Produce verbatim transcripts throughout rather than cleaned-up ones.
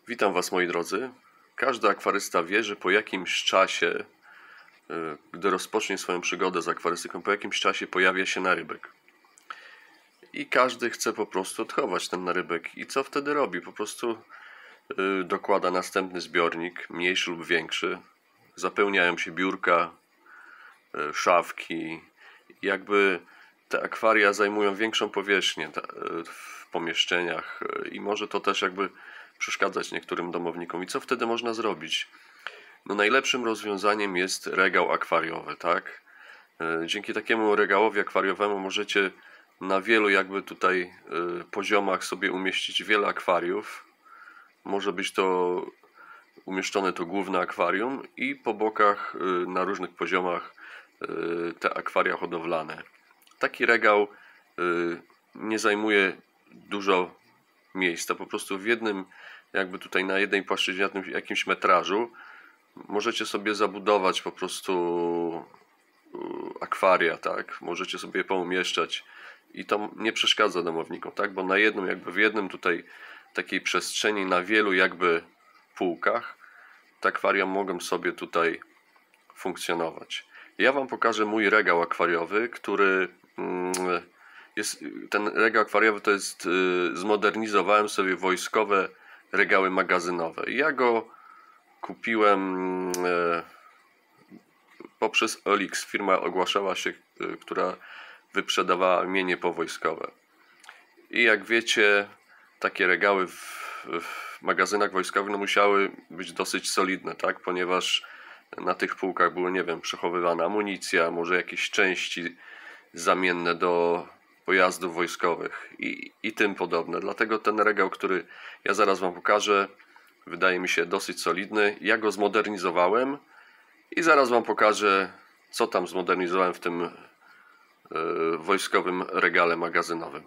Witam Was, moi drodzy. Każdy akwarysta wie, że po jakimś czasie, gdy rozpocznie swoją przygodę z akwarystyką, po jakimś czasie pojawia się narybek. I każdy chce po prostu odchować ten narybek. I co wtedy robi? Po prostu dokłada następny zbiornik, mniejszy lub większy. Zapełniają się biurka, szafki. Jakby te akwaria zajmują większą powierzchnię w pomieszczeniach i może to też jakby przeszkadzać niektórym domownikom. I co wtedy można zrobić? No najlepszym rozwiązaniem jest regał akwariowy, tak? Dzięki takiemu regałowi akwariowemu możecie na wielu jakby tutaj poziomach sobie umieścić wiele akwariów. Może być to umieszczone to główne akwarium i po bokach na różnych poziomach te akwaria hodowlane. Taki regał nie zajmuje dużo miejsca, po prostu w jednym, jakby tutaj na jednej płaszczyźnie, na jakimś metrażu możecie sobie zabudować po prostu akwaria, tak? Możecie sobie je poumieszczać i to nie przeszkadza domownikom, tak? Bo na jednym, jakby w jednym tutaj takiej przestrzeni, na wielu jakby półkach te akwaria mogą sobie tutaj funkcjonować. Ja Wam pokażę mój regał akwariowy, który jest, ten regał akwariowy to jest, zmodernizowałem sobie wojskowe regały magazynowe. Ja go kupiłem poprzez Olix. Firma ogłaszała się, która wyprzedawała mienie powojskowe. I jak wiecie, takie regały w, w magazynach wojskowych no, musiały być dosyć solidne, tak? Ponieważ na tych półkach były, nie wiem, przechowywana amunicja, może jakieś części zamienne do pojazdów wojskowych i, i tym podobne. Dlatego ten regał, który ja zaraz Wam pokażę, wydaje mi się dosyć solidny. Ja go zmodernizowałem i zaraz Wam pokażę, co tam zmodernizowałem w tym yy, wojskowym regale magazynowym.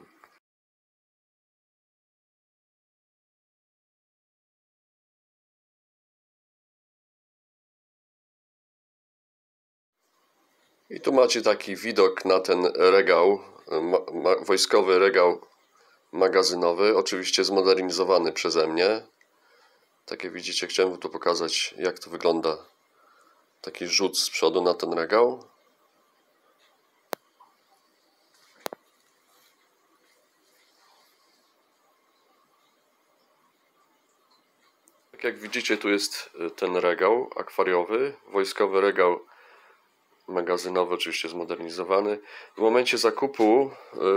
I tu macie taki widok na ten regał, ma, ma, wojskowy regał magazynowy, oczywiście zmodernizowany przeze mnie. Tak jak widzicie, chciałem tu pokazać, jak to wygląda. Taki rzut z przodu na ten regał. Tak jak widzicie, tu jest ten regał akwariowy, wojskowy regał magazynowy, oczywiście zmodernizowany. W momencie zakupu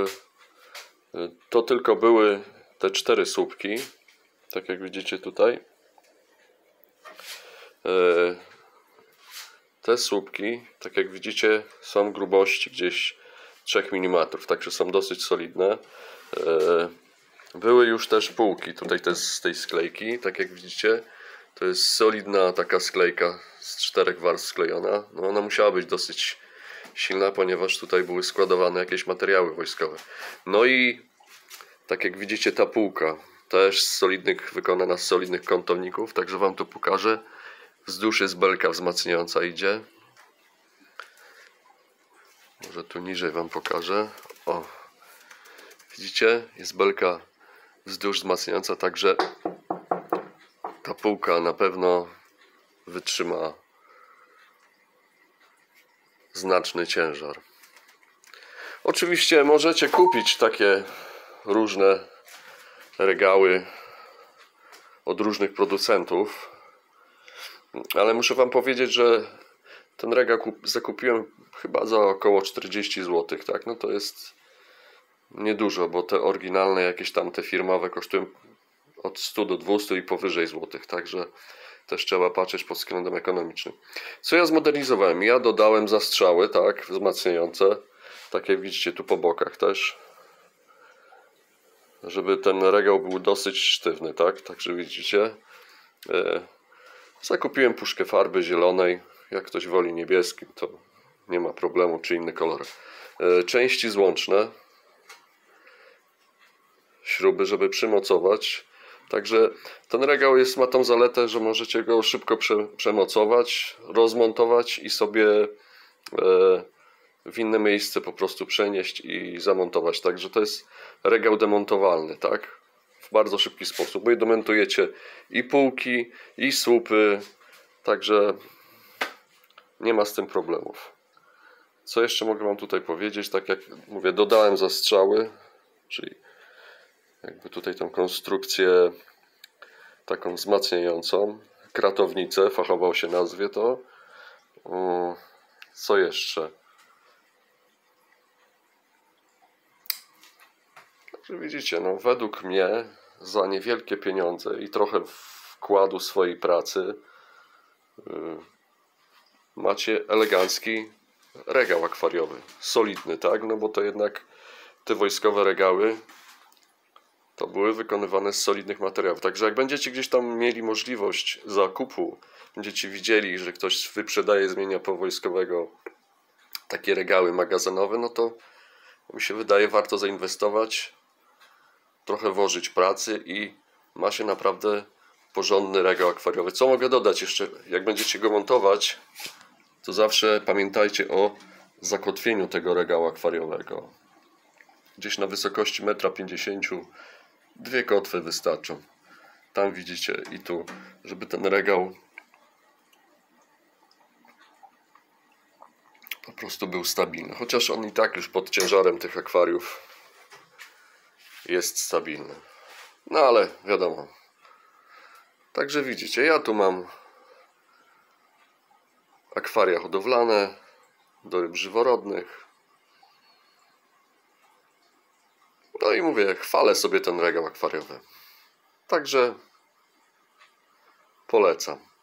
to tylko były te cztery słupki, tak jak widzicie tutaj. Te słupki, tak jak widzicie, są grubości gdzieś trzech milimetrów, także są dosyć solidne. Były już też półki, tutaj też z tej sklejki, tak jak widzicie. To jest solidna taka sklejka z czterech warstw sklejona. No ona musiała być dosyć silna, ponieważ tutaj były składowane jakieś materiały wojskowe. No i tak jak widzicie, ta półka też z solidnych, wykonana z solidnych kątowników, także Wam tu pokażę. Wzdłuż jest belka wzmacniająca idzie. Może tu niżej Wam pokażę. O, widzicie? Jest belka wzdłuż wzmacniająca, także ta półka na pewno wytrzyma znaczny ciężar. Oczywiście możecie kupić takie różne regały od różnych producentów, ale muszę Wam powiedzieć, że ten regał zakupiłem chyba za około czterdzieści złotych, tak? No to jest niedużo, bo te oryginalne jakieś tam te firmowe kosztują od stu do dwustu i powyżej złotych, także też trzeba patrzeć pod względem ekonomicznym. Co ja zmodernizowałem? Ja dodałem zastrzały, tak, wzmacniające, tak jak widzicie tu po bokach też, żeby ten regał był dosyć sztywny, tak, także widzicie. E, zakupiłem puszkę farby zielonej, jak ktoś woli niebieskim, to nie ma problemu, czy inny kolor. E, części złączne, śruby, żeby przymocować. Także ten regał jest, ma tą zaletę, że możecie go szybko prze, przemocować, rozmontować i sobie e, w inne miejsce po prostu przenieść i zamontować. Także to jest regał demontowalny, tak? w bardzo szybki sposób, bo i domontujecie i półki, i słupy, także nie ma z tym problemów. Co jeszcze mogę Wam tutaj powiedzieć? Tak jak mówię, dodałem zastrzały, czyli jakby tutaj tą konstrukcję taką wzmacniającą, kratownicę, fachowo się nazwie to. Co jeszcze? Także widzicie, no według mnie za niewielkie pieniądze i trochę wkładu swojej pracy yy, macie elegancki regał akwariowy, solidny, tak? No bo to jednak te wojskowe regały to były wykonywane z solidnych materiałów. Także jak będziecie gdzieś tam mieli możliwość zakupu, będziecie widzieli, że ktoś wyprzedaje, zmienia po wojskowego takie regały magazynowe, no to mi się wydaje, warto zainwestować, trochę włożyć pracy i ma się naprawdę porządny regał akwariowy. Co mogę dodać jeszcze? Jak będziecie go montować, to zawsze pamiętajcie o zakotwieniu tego regału akwariowego. Gdzieś na wysokości jeden pięćdziesiąt metra dwie kotwy wystarczą. Tam widzicie i tu, żeby ten regał po prostu był stabilny. Chociaż on i tak już pod ciężarem tych akwariów jest stabilny. No ale wiadomo. Także widzicie, ja tu mam akwaria hodowlane do ryb żyworodnych. No i mówię, chwalę sobie ten regał akwariowy. Także polecam.